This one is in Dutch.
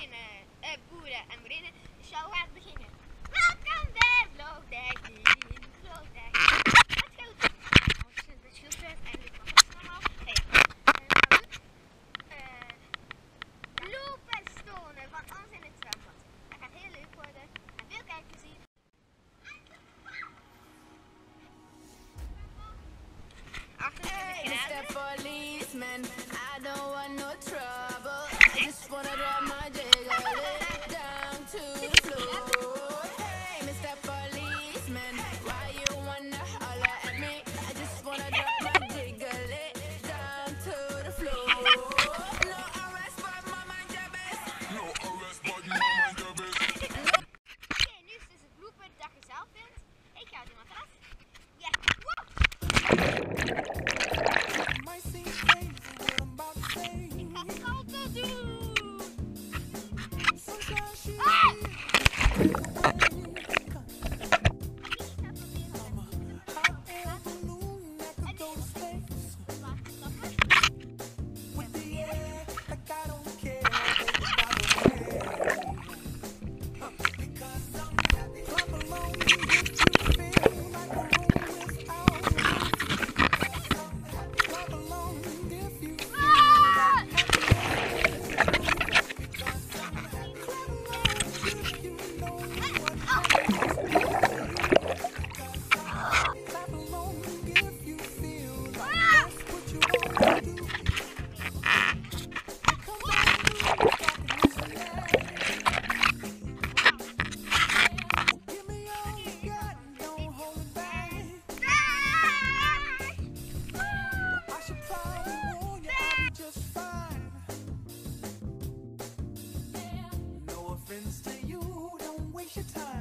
beginnen. Boeren en boerinnen. De show gaat beginnen. Welkom bij Vlogdijk. Wat scheelt het? Het scheelt het en dit was het normaal. Hey, bloopers tonen van ons in het zwembad. Dat gaat heel leuk worden. En veel kijkplezier. Mr. Policeman, I don't want no trouble. I just wanna drop my jiggle down to the floor. Hey, Mr. Policeman, why you wanna holler at me? I just wanna drop my jiggle down to the floor. No arrest, but my mind your best. No arrest, but my mind your best. Oké, nu is het dus het blooper dat je zelf vindt. Ik ga iemand af. Ja, wow! Might seem crazy what I'm about to say. Ik ga het altijd doen. Sometimes she Ah! hot air balloon that could go to space with the air like I don't care about the way. Because I'm happy. Clap along if you feel like a room without me. Clap along if you feel Ah! to you, don't waste your time.